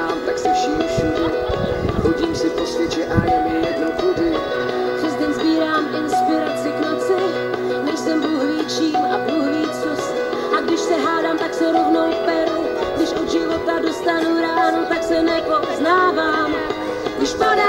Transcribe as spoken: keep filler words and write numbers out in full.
mám, tak se vším všudy. Chodím si po světě a je mi jedno kudy. Přes den sbírám inspiraci k noci, nejsem Bůh ví čím a Bůh ví co si. A když se hádám, tak se rovnou peru, když od života dostanu ránu, tak se nepoznávám. Když padá